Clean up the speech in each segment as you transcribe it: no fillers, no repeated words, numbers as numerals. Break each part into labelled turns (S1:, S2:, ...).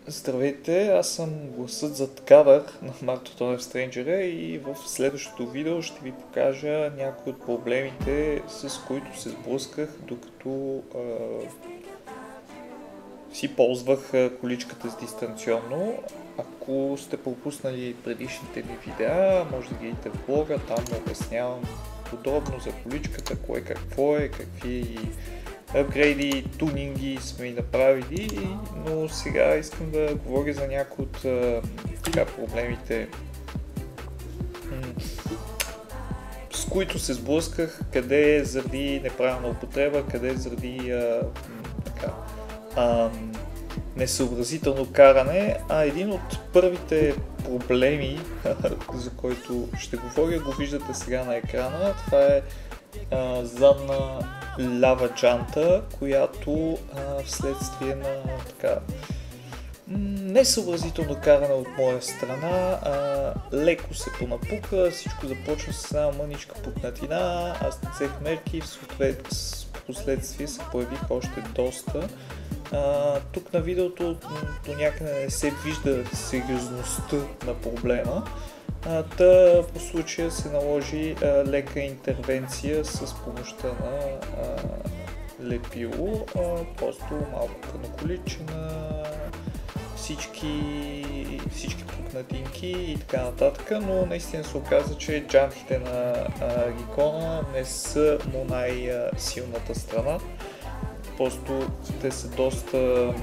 S1: Здравейте, аз съм гласът зад кадър на Марто Тонев Стренджера и в следващото видео ще ви покажа някои от проблемите, с които се сблъсках, докато си ползвах количката с дистанционно. Ако сте пропуснали предишните ми видеа, може да ги видите в блога, там обяснявам подробно за количката, кое какво е, какви апгрейди, тунинги сме и направили, но сега искам да говоря за някои от проблемите, с които се сблъсках, къде е заради неправилна употреба, къде е заради несъобразително каране, а един от първите проблеми, за който ще говоря, го виждате сега на екрана. Това е задна лява джанта, която вследствие на несъобразително каране от моя страна леко се понапука, всичко започва с една мъничка пукнатина, аз не взех мерки, в последствие се появиха още доста. Тук на видеото до някъде не се вижда сериозността на проблема. По случая се наложи лека интервенция с помощта на лепило, просто малко каноколичена, всички пукнатинки и така нататък, но наистина се оказа, че джантите на Recon не са му най-силната страна. Просто те са доста,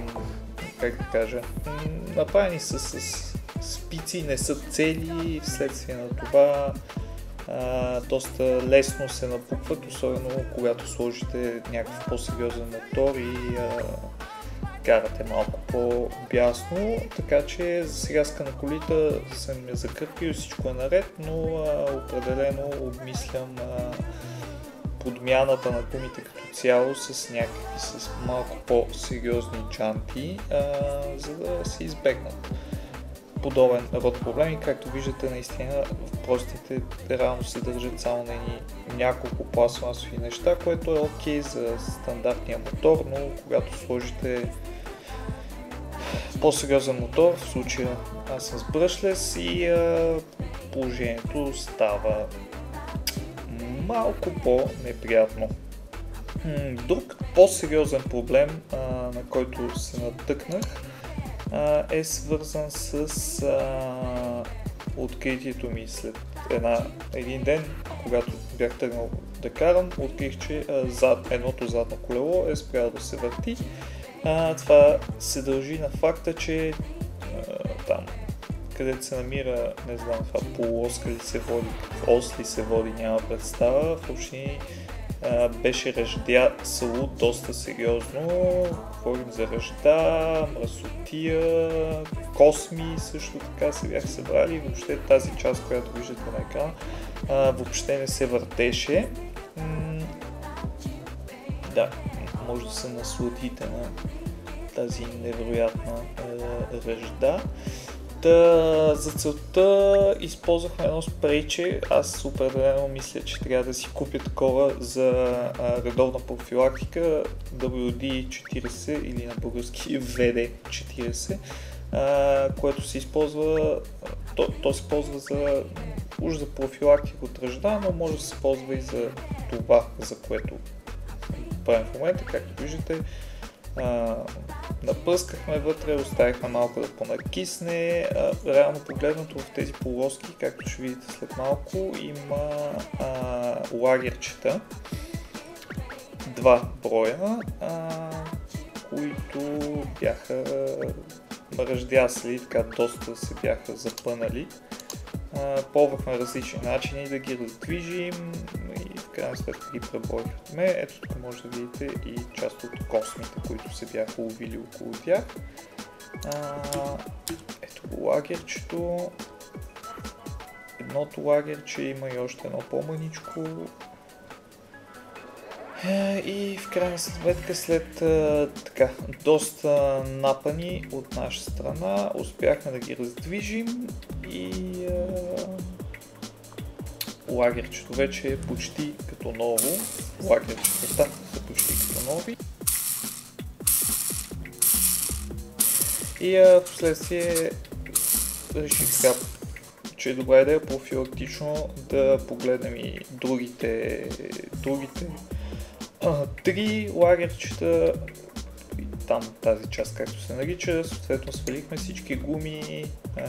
S1: направени са с спици, не са цели, вследствие на това доста лесно се напукват, особено когато сложите някакъв по-сериозен мотор и карате малко по-бясно, така че за сега с канаколита съм я закърпил, всичко е наред, но определено обмислям подмяната на гумите като цяло с малко по-сериозни джанти, за да се избегнат подобен род проблеми. Както виждате, наистина простите реално се държат само на няколко пластмасови неща, което е окей за стандартния мотор, но когато сложите по-сериозен мотор, в случая аз съм с бръшлес и положението става малко по-неприятно. Друг по-сериозен проблем, на който се натъкнах, е свързан с откритието ми след един ден, когато бях тръгнал да карам, открих, че едното задно колело е спряло да се върти. Това се дължи на факта, че там, където се намира, не знам, това полуоска ли се води, ос ли се води, няма представа, в общини беше ръждясало доста сериозно. Говорим за ръжда, мръсотия, косми също така се бях събрали. Въобще тази част, която виждате на екрана, въобще не се въртеше. Да, може да се насладите на тази невероятна ръжда. За целта използвахме едно спрейче. Аз определено мисля, че трябва да си купя такова за редовна профилактика, WD-40 или на български VD-40, което се използва, то се ползва уж за профилактика от ръжда, но може да се ползва и за това, за което правим в момента. Както виждате, напръскахме вътре, оставихме малко да понакисне. Реално погледнато в тези полоски, както ще видите след малко, има лагерчета, 2 броя, които бяха ръждясли, така доста се бяха запънали. Пробвахме различни начини да ги раздвижим и в крайна сметка ги преборихме. Ето тук може да видите и част от космите, които се бяха увили около тях. Ето го лагерчето. Едното лагерче има и още едно по-мъничко. И в крайна сметка след доста напани от наша страна успяхме да ги раздвижим и лагерчето вече е почти като ново. Лагерчетата са почти като нови. И в последствие реших сега, че е добра идея профилактично да погледнем и другите три лагерчета, там тази част както се нарича, съответно свалихме всички гуми,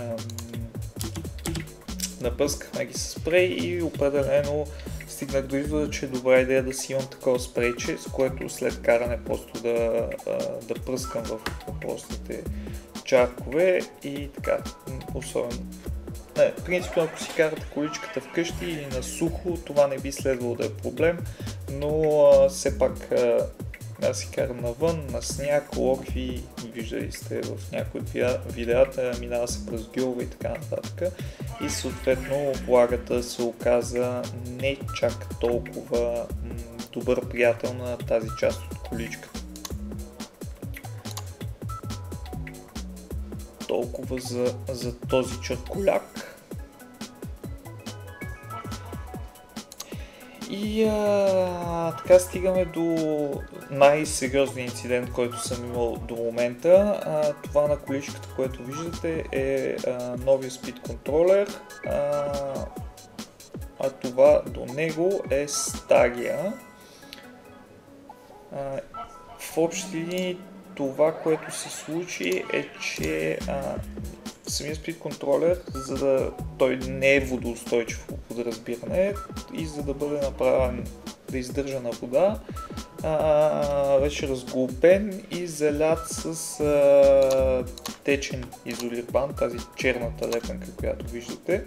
S1: напръскахме ги с спрей и определено стигнах до извода, че е добра идея да си имам такова спрейче, с което след каране просто да пръскам в въпросните чаркове и така, особено. Принципно, ако си карате количката вкъщи или на сухо, това не би следвало да е проблем, но все пак аз си карам навън, на сняг, локви, виждали сте в някои от видеята, минава се през гьолове и така нататък. И съответно влагата се оказа не чак толкова добър приятел на тази част от количката. Толкова за този чарколяк. И така стигаме до най-сериозния инцидент, който съм имал до момента. Това на количката, което виждате, е новия спид контролер, а това до него е стария. В общи линии това, което се случи е, че самия спид контролер, за да той не е водоустойчив по подразбиране и за да бъде направен да издържа на вода, беше разглобен и залят с течен изолирбан, тази черната лепенка, която виждате.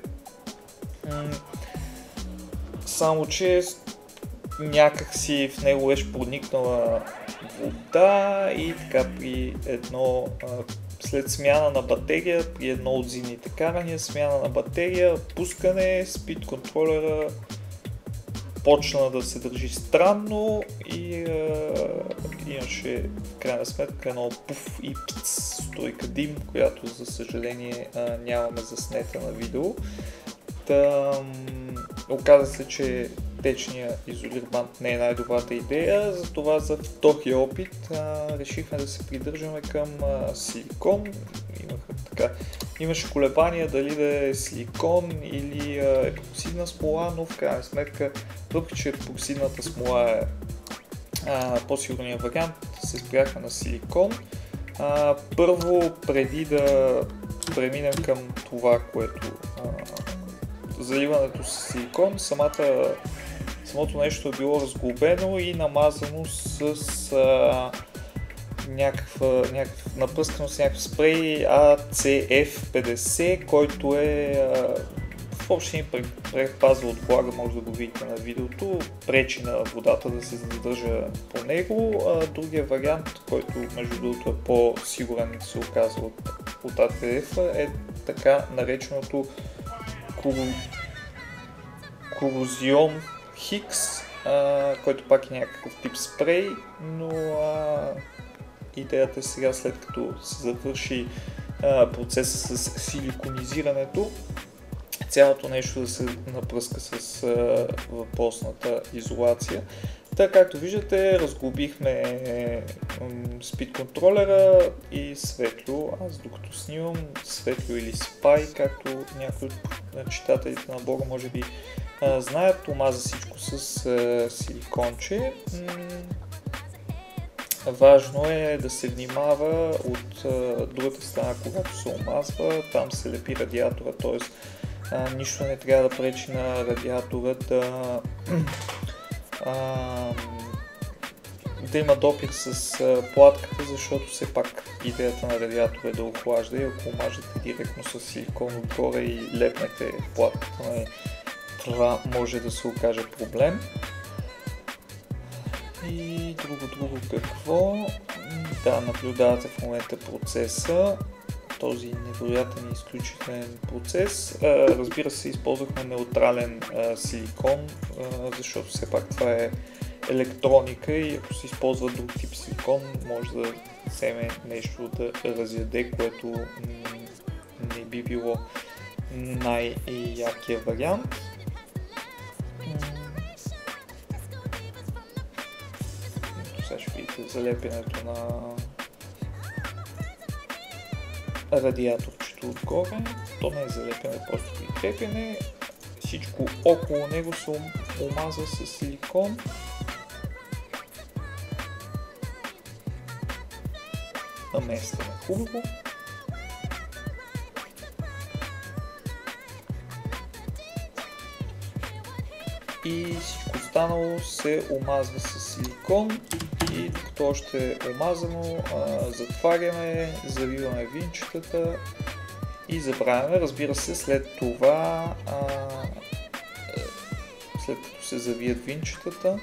S1: Само че някак си в него беше проникнала вода и така при едно след смяна на батерия, при едно от зимните карания, смяна на батерия, пускане, спид контролера почна да се държи странно и имаше в крайна сметка едно пуф и пц, стойка дим, която за съжаление нямаме заснета на видео. Оказа се, че течния изолирбанд не е най-добрата идея, затова за втория опит решихме да се придържаме към силикон. Имаше колебания дали да е силикон или епоксидна смола, но в крайна сметка, въпреки че епоксидната смола е по-сигурният вариант, се спряхме на силикон. Първо, преди да преминем към това, което заливането с силикон, самото нещо е било разглобено и намазано с напръскано с някакъв спрей ACF50, който е в общи предпазва от влага, може да го видите на видеото, пречи на водата да се задържа по него. Другия вариант, който между другото е по-сигурен се оказва от ACF, е така нареченото корозион Хикс, който пак е някакъв тип спрей, но идеята е сега, след като се завърши процеса с силиконизирането, цялото нещо да се напръска с въпросната изолация. Така, както виждате, разглобихме спид контролера и светло. Аз докато снимам светло или спай, както някои от читателите на блога може би знаят, омаза всичко с силиконче. Важно е да се внимава от другата страна, когато се омазва, там се лепи радиатора, т.е. нищо не трябва да пречи на радиатора да има допир с платката, защото все пак идеята на радиатора е да охлажда и ако омажете директно с силикон отгоре и лепнете платката, това може да се окаже проблем. И друго какво? Да, наблюдавате в момента процеса, този невероятен и изключителен процес. Разбира се, използвахме неутрален силикон, защото все пак това е електроника и ако се използва друг тип силикон, може да вземе нещо да разяде, което не би било най-якия вариант. Сега ще видите залепянето радиаторчето отгоре, то не е залепяне, просто прикрепяне. Всичко около него се омазва с силикон. Наместваме хубаво. И всичко останало се омазва с силикон и докато още е омазано, затваряме, завиваме винчетата и забравяме. Разбира се, след това, след като се завият винчетата,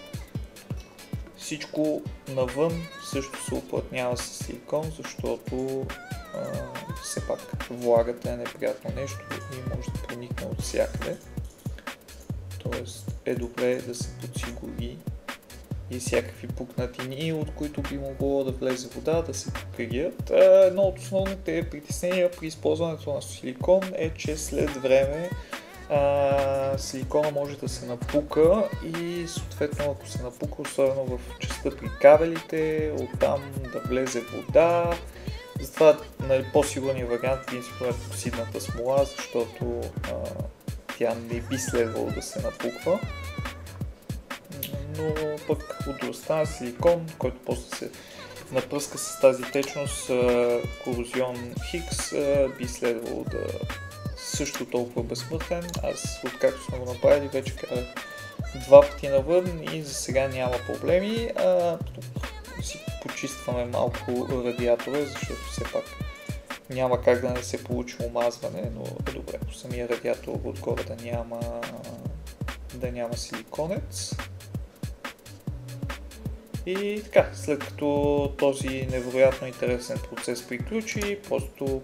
S1: всичко навън също се уплътнява с силикон, защото все пак влагата е неприятно нещо и може да проникне от всякъде. Тоест е добре да се подсигури и всякакви пукнатини, от които би могло да влезе вода, да се покрият. Едно от основните притеснения при използването на силикон е, че след време силикона може да се напука и съответно ако се напука, особено в частта при кабелите, оттам да влезе вода. Затова по-сигурният вариант принципно е епоксидната смола, защото тя не би следвало да се напуква. Но пък от друга страна силикон, който после се напръска с тази течност, корозион Хикс, би следвало да също толкова безсмъртен. Аз откакто сме го направили вече карах 2 пъти навън и за сега няма проблеми. Тук си почистваме малко радиатора, защото все пак няма как да не се получи омазване, но е добре по самия радиатор отгоре да няма силиконец. И така, след като този невероятно интересен процес приключи, просто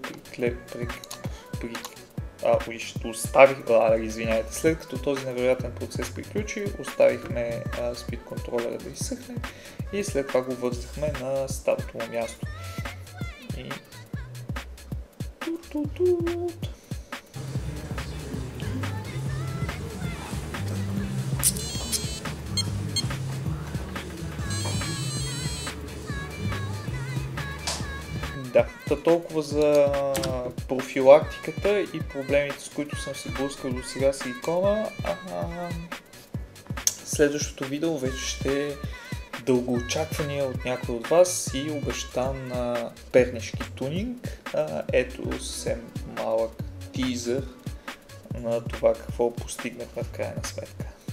S1: след като този невероятен процес приключи, оставихме спид контролера да изсъхне и след това го вързахме на старото му място. И да, толкова за профилактиката и проблемите, с които съм се блъскал до сега с силикона. Следващото видео вече ще е дългоочаквания от някой от вас и обещан пернишки тунинг. Ето съвсем малък тизър на това какво постигнахме в крайна сметка.